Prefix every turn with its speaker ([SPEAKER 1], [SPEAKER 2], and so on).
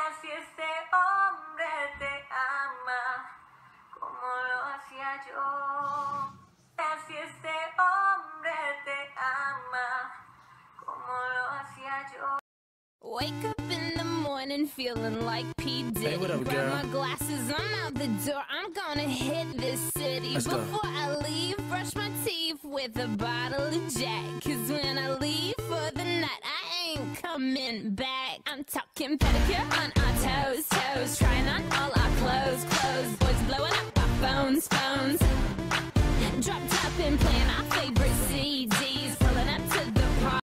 [SPEAKER 1] Si este hombre te ama como lo hacía yo. Si este hombre te ama como lo hacía yo.
[SPEAKER 2] Wake up in the morning feeling like P. Diddy.
[SPEAKER 3] Hey, what up,
[SPEAKER 2] Grab
[SPEAKER 3] girl?
[SPEAKER 2] my glasses, I'm out the door. I'm gonna hit this city.
[SPEAKER 3] Let's go.
[SPEAKER 2] Before I leave, brush my teeth with a bottle of Jack. Cause when I leave for the night, I ain't coming back. I'm talking pedicure on our toes, toes. Trying on all our clothes, clothes. Boys blowing up our phones, phones. Drop top and playing our favorite CD.